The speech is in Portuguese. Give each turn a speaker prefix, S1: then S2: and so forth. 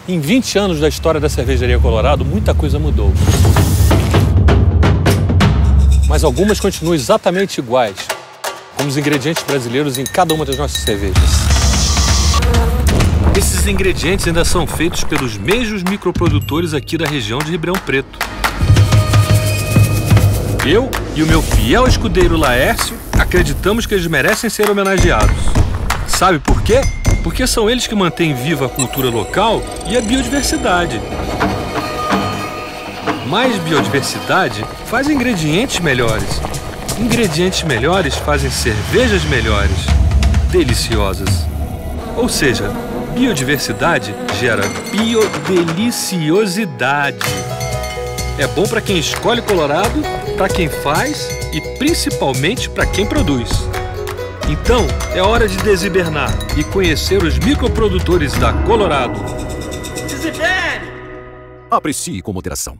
S1: Em 20 anos da história da cervejaria Colorado, muita coisa mudou. Mas algumas continuam exatamente iguais, como os ingredientes brasileiros em cada uma das nossas cervejas. Esses ingredientes ainda são feitos pelos mesmos microprodutores aqui da região de Ribeirão Preto. Eu e o meu fiel escudeiro Laércio acreditamos que eles merecem ser homenageados. Sabe por quê? Porque são eles que mantêm viva a cultura local e a biodiversidade. Mais biodiversidade faz ingredientes melhores. Ingredientes melhores fazem cervejas melhores, deliciosas. Ou seja, biodiversidade gera biodeliciosidade. É bom para quem escolhe Colorado, para quem faz e principalmente para quem produz. Então, é hora de deshibernar e conhecer os microprodutores da Colorado.
S2: Desibere!
S3: Aprecie com moderação.